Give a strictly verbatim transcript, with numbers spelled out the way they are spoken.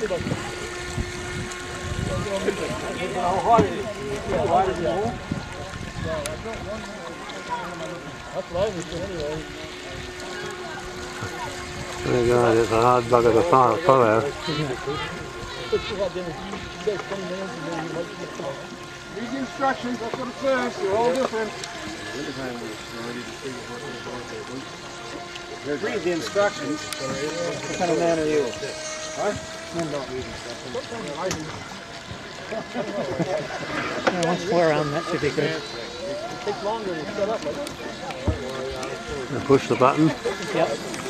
How hard is it? How hard is it? That's live anyway. My God, it's a hard bugger to follow. follow. Read the instructions, that's what it says. They're all different. Read the instructions. What kind of man are you? Huh? Men don't read instructions. Yeah, once four around, that should be good. It takes longer to set up. Push the button. Yep.